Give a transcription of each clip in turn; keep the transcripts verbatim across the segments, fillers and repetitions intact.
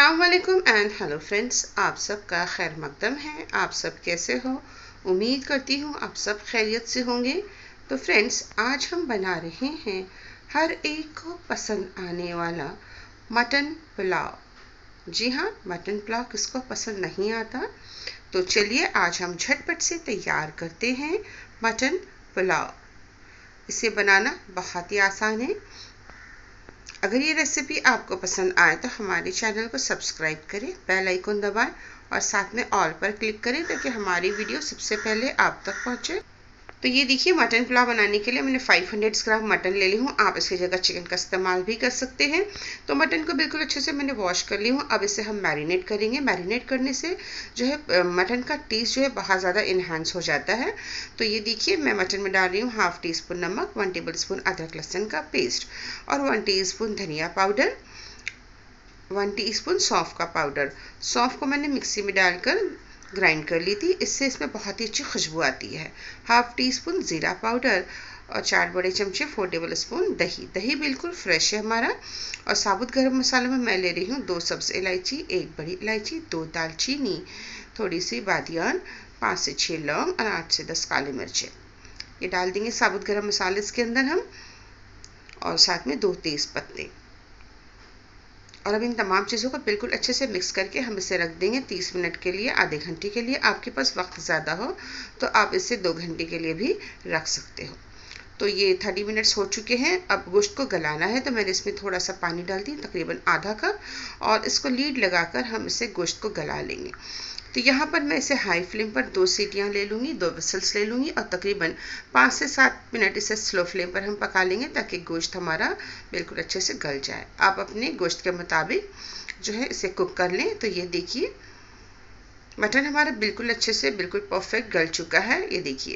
अस्सलाम वालेकुम and hello friends, आप सबका खैर मकदम है। आप सब कैसे हो? उम्मीद करती हूँ आप सब खैरियत से होंगे। तो फ्रेंड्स, आज हम बना रहे हैं हर एक को पसंद आने वाला मटन पुलाव। जी हाँ, मटन पुलाव किसको पसंद नहीं आता। तो चलिए आज हम झटपट से तैयार करते हैं मटन पुलाव। इसे बनाना बहुत ही आसान है। अगर ये रेसिपी आपको पसंद आए तो हमारे चैनल को सब्सक्राइब करें, बेल आइकन दबाएं और साथ में ऑल पर क्लिक करें ताकि हमारी वीडियो सबसे पहले आप तक पहुंचे। तो ये देखिए, मटन पुलाव बनाने के लिए मैंने पाँच सौ ग्राम मटन ले ली हूँ। आप इसकी जगह चिकन का इस्तेमाल भी कर सकते हैं। तो मटन को बिल्कुल अच्छे से मैंने वॉश कर ली हूँ। अब इसे हम मैरिनेट करेंगे। मैरिनेट करने से जो है मटन का टेस्ट जो है बहुत ज़्यादा इन्हांस हो जाता है। तो ये देखिए, मैं मटन में डाल रही हूँ हाफ टी स्पून नमक, वन टेबल स्पून अदरक लहसुन का पेस्ट और वन टी स्पून धनिया पाउडर, वन टी स्पून सौंफ का पाउडर। सौंफ को मैंने मिक्सी में डालकर ग्राइंड कर ली थी, इससे इसमें बहुत ही अच्छी खुशबू आती है। हाफ टी स्पून ज़ीरा पाउडर और चार बड़े चमचे फोर टेबल स्पून दही। दही बिल्कुल फ्रेश है हमारा। और साबुत गरम मसालों में मैं ले रही हूँ दो सब्ज़ इलायची, एक बड़ी इलायची, दो दालचीनी, थोड़ी सी बादियान, पाँच से छः लौंग और आठ से दस काली मिर्चें। ये डाल देंगे साबुत गरम मसाले इसके अंदर हम, और साथ में दो तेज़ पत्ते। और अब इन तमाम चीज़ों को बिल्कुल अच्छे से मिक्स करके हम इसे रख देंगे तीस मिनट के लिए, आधे घंटे के लिए। आपके पास वक्त ज़्यादा हो तो आप इसे दो घंटे के लिए भी रख सकते हो। तो ये तीस मिनट्स हो चुके हैं। अब गोश्त को गलाना है, तो मैंने इसमें थोड़ा सा पानी डाल दी, तकरीबन आधा कप, और इसको लीड लगाकर हम इसे गोश्त को गला लेंगे। तो यहाँ पर मैं इसे हाई फ्लेम पर दो सीटियाँ ले लूँगी, दो विसल्स ले लूँगी और तकरीबन पाँच से सात मिनट इसे स्लो फ्लेम पर हम पका लेंगे ताकि गोश्त हमारा बिल्कुल अच्छे से गल जाए। आप अपने गोश्त के मुताबिक जो है इसे कुक कर लें। तो ये देखिए, मटन हमारा बिल्कुल अच्छे से बिल्कुल परफेक्ट गल चुका है। ये देखिए,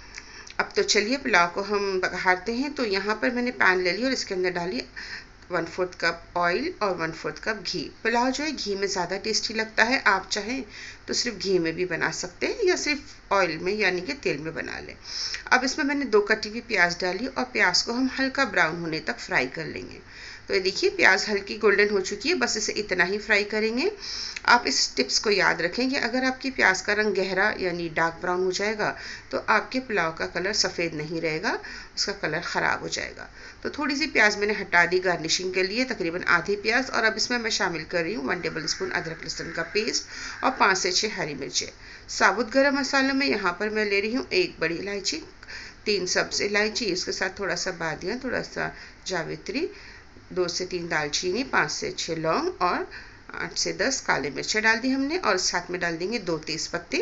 अब तो चलिए पुलाव को हम बघारते हैं। तो यहाँ पर मैंने पैन ले लिया और इसके अंदर डाली वन फोर्थ कप ऑयल और वन फोर्थ कप घी। पुलाव जो है घी में ज़्यादा टेस्टी लगता है। आप चाहें तो सिर्फ घी में भी बना सकते हैं या सिर्फ ऑयल में यानी कि तेल में बना लें। अब इसमें मैंने दो कटी हुई प्याज डाली और प्याज को हम हल्का ब्राउन होने तक फ्राई कर लेंगे। तो ये देखिए, प्याज हल्की गोल्डन हो चुकी है, बस इसे इतना ही फ्राई करेंगे। आप इस टिप्स को याद रखें कि अगर आपकी प्याज का रंग गहरा यानी डार्क ब्राउन हो जाएगा तो आपके पुलाव का कलर सफ़ेद नहीं रहेगा, उसका कलर ख़राब हो जाएगा। तो थोड़ी सी प्याज मैंने हटा दी गार्निशिंग के लिए, तकरीबन आधी प्याज। और अब इसमें मैं शामिल कर रही हूँ वन टेबल स्पून अदरक लहसुन का पेस्ट और पाँच से छः हरी मिर्चें। साबुत गरम मसालों में यहाँ पर मैं ले रही हूँ एक बड़ी इलायची, तीन सब्ज़ इलायची, इसके साथ थोड़ा सा बादियाँ, थोड़ा सा जावित्री, दो से तीन दालचीनी, पाँच से छः लौंग और आठ से दस काले मिर्चें डाल दी हमने, और साथ में डाल देंगे दो तेज़ पत्ते।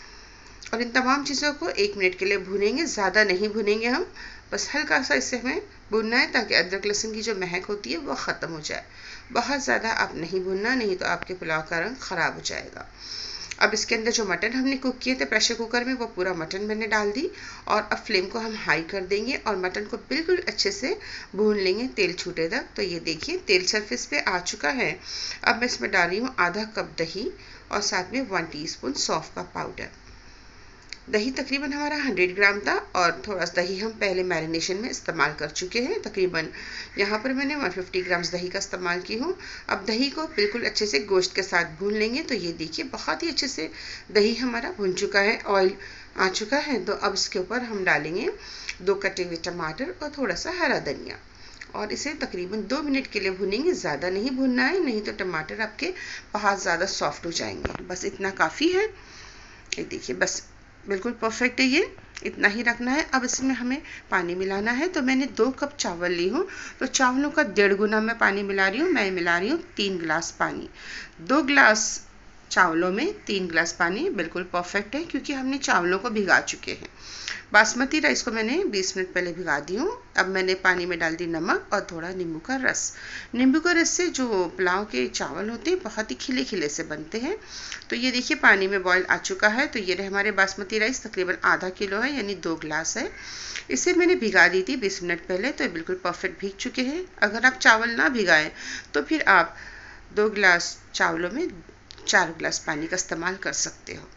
और इन तमाम चीज़ों को एक मिनट के लिए भूनेंगे, ज़्यादा नहीं भूनेंगे हम, बस हल्का सा इसे हमें भूनना है ताकि अदरक लहसुन की जो महक होती है वो ख़त्म हो जाए। बहुत ज़्यादा आप नहीं भूनना, नहीं तो आपके पुलाव का रंग ख़राब हो जाएगा। अब इसके अंदर जो मटन हमने कुक किए थे प्रेशर कुकर में, वो पूरा मटन मैंने डाल दी और अब फ्लेम को हम हाई कर देंगे और मटन को बिल्कुल अच्छे से भून लेंगे तेल छूटे तक। तो ये देखिए, तेल सरफेस पे आ चुका है। अब मैं इसमें डाल रही हूँ आधा कप दही और साथ में वन टीस्पून सौंफ का पाउडर। दही तकरीबन हमारा सौ ग्राम था और थोड़ा सा दही हम पहले मैरिनेशन में इस्तेमाल कर चुके हैं। तकरीबन यहाँ पर मैंने एक सौ पचास ग्राम दही का इस्तेमाल की हूँ। अब दही को बिल्कुल अच्छे से गोश्त के साथ भून लेंगे। तो ये देखिए, बहुत ही अच्छे से दही हमारा भून चुका है, ऑयल आ चुका है। तो अब इसके ऊपर हम डालेंगे दो कटे हुए टमाटर और थोड़ा सा हरा धनिया और इसे तकरीबन दो मिनट के लिए भूनेंगे। ज़्यादा नहीं भूनना है, नहीं तो टमाटर आपके बहुत ज़्यादा सॉफ्ट हो जाएंगे। बस इतना काफ़ी है। ये देखिए, बस बिल्कुल परफेक्ट है, ये इतना ही रखना है। अब इसमें हमें पानी मिलाना है। तो मैंने दो कप चावल ली हूँ, तो चावलों का डेढ़ गुना मैं पानी मिला रही हूँ। मैं मिला रही हूँ तीन गिलास पानी। दो गिलास चावलों में तीन गिलास पानी बिल्कुल परफेक्ट है, क्योंकि हमने चावलों को भिगा चुके हैं। बासमती राइस को मैंने बीस मिनट पहले भिगा दी हूँ। अब मैंने पानी में डाल दी नमक और थोड़ा नींबू का रस। नींबू का रस से जो पुलाव के चावल होते हैं बहुत ही खिले खिले से बनते हैं। तो ये देखिए, पानी में बॉईल आ चुका है। तो ये रहे हमारे बासमती राइस, तकरीबन आधा किलो है यानी दो गिलास है। इसे मैंने भिगा दी थी बीस मिनट पहले, तो बिल्कुल परफेक्ट भीग चुके हैं। अगर आप चावल ना भिगाएं तो फिर आप दो गिलास चावलों में चार गिलास पानी का इस्तेमाल कर सकते हो।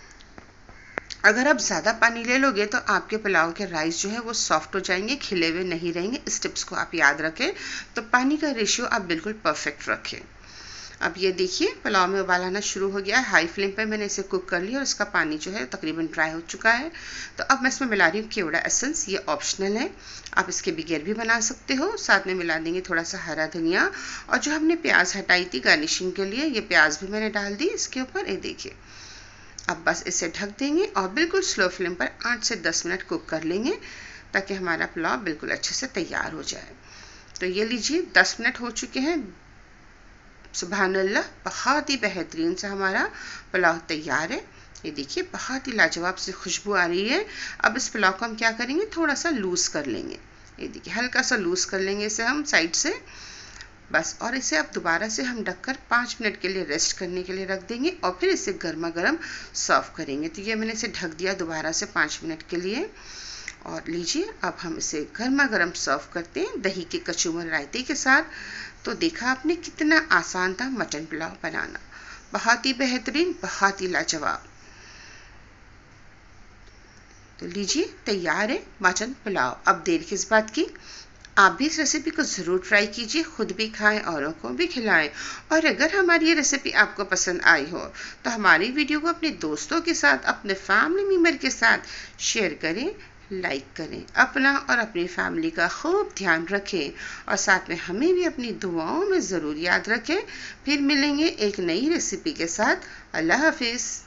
अगर आप ज़्यादा पानी ले लोगे तो आपके पुलाव के राइस जो है वो सॉफ्ट हो जाएंगे, खिले हुए नहीं रहेंगे। इस टिप्स को आप याद रखें। तो पानी का रेशियो आप बिल्कुल परफेक्ट रखें। अब ये देखिए पुलाव में उबाल आना शुरू हो गया है। हाई फ्लेम पर मैंने इसे कुक कर लिया और इसका पानी जो है तकरीबन ड्राई हो चुका है। तो अब मैं इसमें मिला रही हूँ केवड़ा एसेंस। ये ऑप्शनल है, आप इसके बगैर भी बना सकते हो। साथ में मिला देंगे थोड़ा सा हरा धनिया, और जो हमने प्याज हटाई थी गार्निशिंग के लिए, ये प्याज भी मैंने डाल दी इसके ऊपर। ये देखिए, अब बस इसे ढक देंगे और बिल्कुल स्लो फ्लेम पर आठ से दस मिनट कुक कर लेंगे ताकि हमारा पुलाव बिल्कुल अच्छे से तैयार हो जाए। तो ये लीजिए दस मिनट हो चुके हैं। सुभान अल्लाह, बहुत ही बेहतरीन से हमारा पुलाव तैयार है। ये देखिए बहुत ही लाजवाब सी खुशबू आ रही है। अब इस पुलाव को हम क्या करेंगे, थोड़ा सा लूज़ कर लेंगे। ये देखिए हल्का सा लूज़ कर लेंगे इसे हम साइड से बस, और इसे अब दोबारा से हम ढककर पाँच मिनट के लिए रेस्ट करने के लिए रख देंगे और फिर इसे गर्मा गर्म सर्व करेंगे। तो ये मैंने इसे ढक दिया दोबारा से पाँच मिनट के लिए, और लीजिए अब हम इसे गर्मा गर्म सर्व करते हैं दही के कचूमर रायते के साथ। तो देखा आपने कितना आसान था मटन पुलाव बनाना, बहुत ही बेहतरीन, बहुत ही लाजवाब। तो लीजिए तैयार है मटन पुलाव। अब देर किस बात की, आप भी इस रेसिपी को ज़रूर ट्राई कीजिए, खुद भी खाएं, औरों को भी खिलाएं। और अगर हमारी ये रेसिपी आपको पसंद आई हो तो हमारी वीडियो को अपने दोस्तों के साथ, अपने फैमिली मेम्बर के साथ शेयर करें, लाइक करें। अपना और अपनी फैमिली का खूब ध्यान रखें और साथ में हमें भी अपनी दुआओं में ज़रूर याद रखें। फिर मिलेंगे एक नई रेसिपी के साथ। अल्लाह हाफिज़।